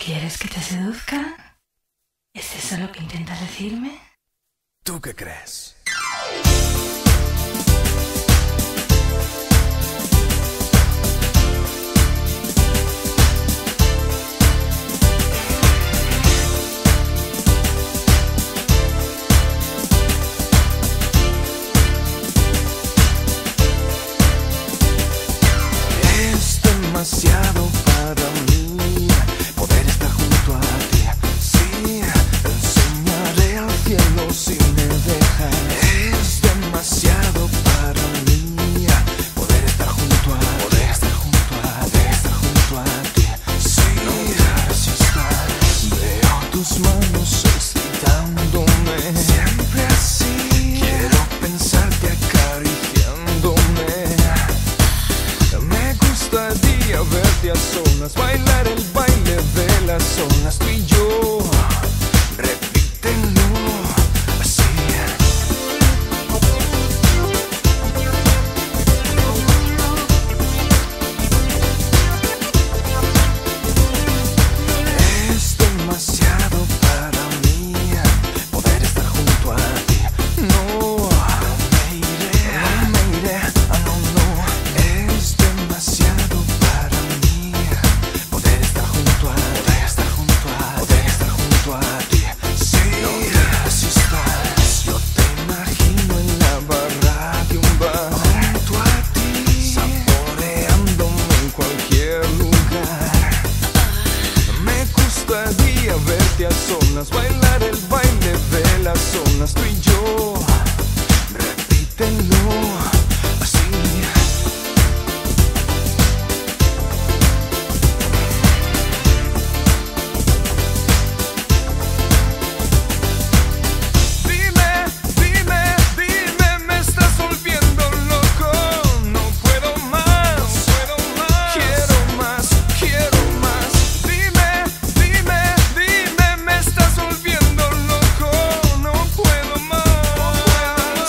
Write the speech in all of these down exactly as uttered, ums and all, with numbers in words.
¿Quieres que te seduzca? ¿Es eso lo que intentas decirme? ¿Tú qué crees? Es demasiado para mí poder estar junto a ti. Sí, enseñaré al cielo si me dejas. Es demasiado para mí poder estar junto a ti. Poder estar junto a poder estar junto a ti. Sí, no te resistas. Veo tus manos excitándome. Siempre así. Quiero pensarte acariciándome. Me gustaría verte a solas, bailar el baile de las olas, tú y yo. Repítelo así. Es demasiado para mí poder estar junto a ti. No me iré, no me iré, ah, no, no. Es demasiado para mí poder estar junto a poder estar junto a poder estar junto a ti. Sí, no te resistas. Yo te imagino en la barra de un bar junto a ti, saboreándome en cualquier lugar. Me gustaría verte a solas, bailar el baile de las olas, tú y yo. Repítelo así. Dime, dime, dime, me estás volviendo loco. No puedo más, no puedo más. Quiero más, quiero más. Dime, dime, dime, me estás volviendo loco. No puedo más.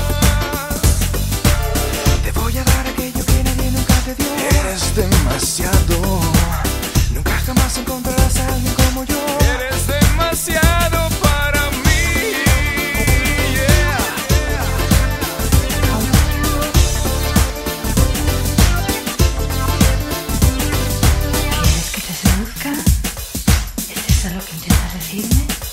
Te voy a dar aquello que nadie nunca te dio. Eres demasiado. Nunca jamás encontrarás a alguien como yo. Eres demasiado para mí. Yeah. ¿Quieres que te seduzca? ¿Es eso lo que intentas decirme?